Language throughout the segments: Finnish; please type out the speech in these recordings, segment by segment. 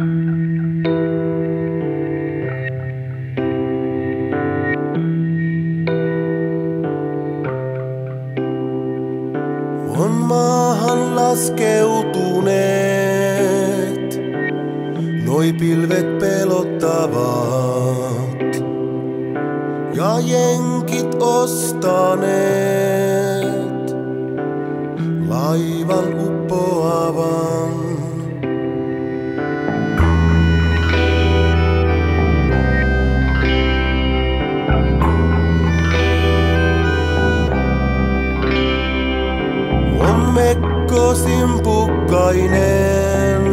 On maahan laskeutuneet, noi pilvet pelottavat, ja jenkit ostaneet laivan uppoavan. Mekko simpukkainen,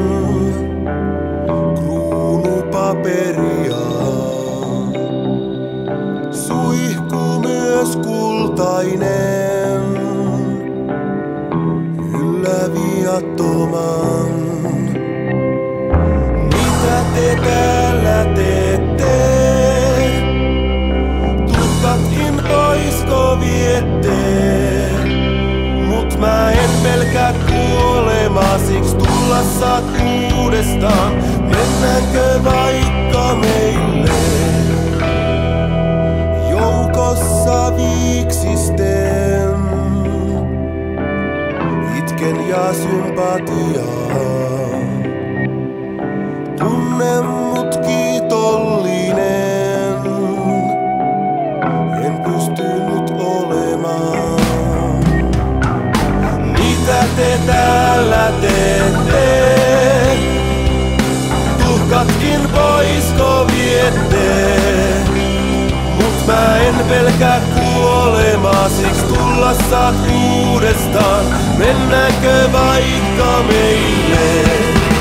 kruunupaperia, suihku myös kultainen, yllä viattoman. Mitä te täällä teette? Tuhkatkin poisko viette? Mä en pelkää kuolemaa, siksi tulla saat uudestaan. Mennäänkö vaikka meille joukossa viiksisten? Itken ja sympatiaa, tunne mut kiitollinen. En pystynyt olemaan. Mitä te täällä teette? Tuhkatkin poisko viette? Mut mä en pelkää kuolemaa, siksi tulla saat uudestaan. Mennäänkö vaikka meille?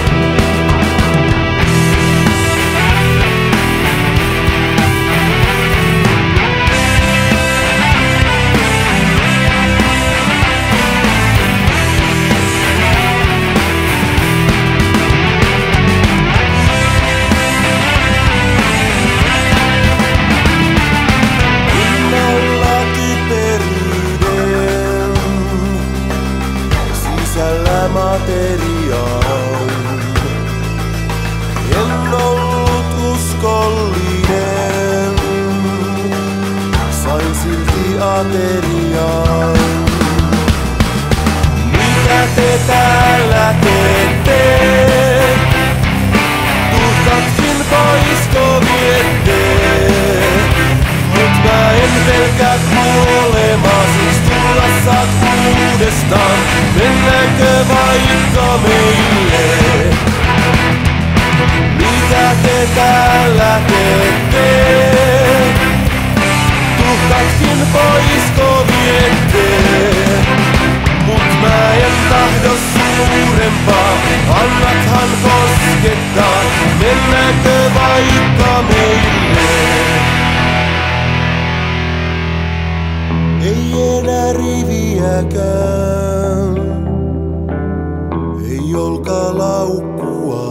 Materiaan. En ollut uskollinen, sain silti ateriaan. Mitä te täällä teette? Tuhkatkin poisko viette? Mut mä en pelkää kuolemaa, siksi tulla saat uudestaan. Mennäänkö vaikka meille? Mitä te täällä teette? Tuhkatkin poisko viette? Mut mä en tahdo suurempaa, annathan koskettaa. Mennäänkö vaikka meille? Ei enää riviäkään, ei olkalaukkua,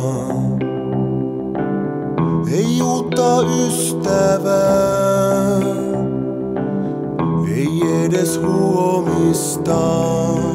ei uutta ystävää, ei edes huomista.